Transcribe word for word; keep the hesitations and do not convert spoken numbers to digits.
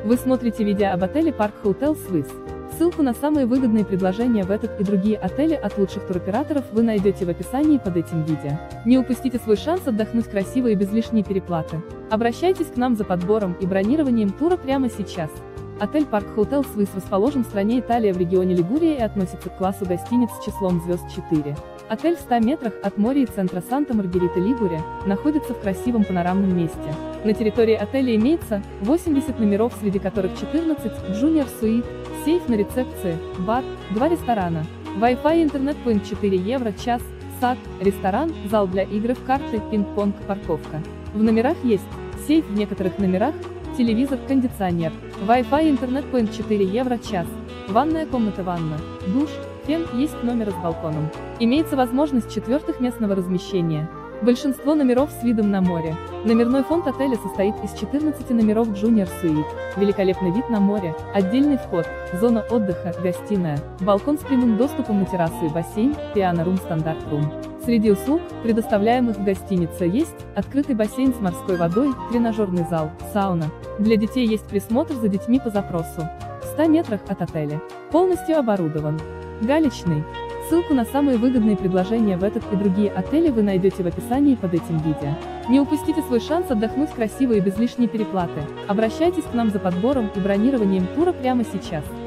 Вы смотрите видео об отеле Park Hotels Swiss. Ссылку на самые выгодные предложения в этот и другие отели от лучших туроператоров вы найдете в описании под этим видео. Не упустите свой шанс отдохнуть красиво и без лишней переплаты. Обращайтесь к нам за подбором и бронированием тура прямо сейчас. Отель Park Hotels Swiss расположен в стране Италия в регионе Лигурия и относится к классу гостиниц с числом звезд четыре. Отель в ста метрах от моря и центра Санта-Маргарита Лигурия находится в красивом панорамном месте. На территории отеля имеется восемьдесят номеров, среди которых четырнадцать Junior Suite, сейф на рецепции, бар, два ресторана, Wi-Fi и интернет point четыре евро час, сад, ресторан, зал для игр в карты, пинг-понг, парковка. В номерах есть сейф в некоторых номерах, телевизор, кондиционер, Wi-Fi и интернет point четыре евро час, ванная комната, ванна, душ, фен, есть номеры с балконом. Имеется возможность четвертых местного размещения. Большинство номеров с видом на море. Номерной фонд отеля состоит из четырнадцати номеров Junior Suite, великолепный вид на море, отдельный вход, зона отдыха, гостиная, балкон с прямым доступом на террасу и бассейн, пиано-рум, стандарт-рум. Среди услуг, предоставляемых в гостинице, есть открытый бассейн с морской водой, тренажерный зал, сауна. Для детей есть присмотр за детьми по запросу. В ста метрах от отеля. Полностью оборудован. Галечный. Ссылку на самые выгодные предложения в этот и другие отели вы найдете в описании под этим видео. Не упустите свой шанс отдохнуть красиво и без лишней переплаты. Обращайтесь к нам за подбором и бронированием тура прямо сейчас.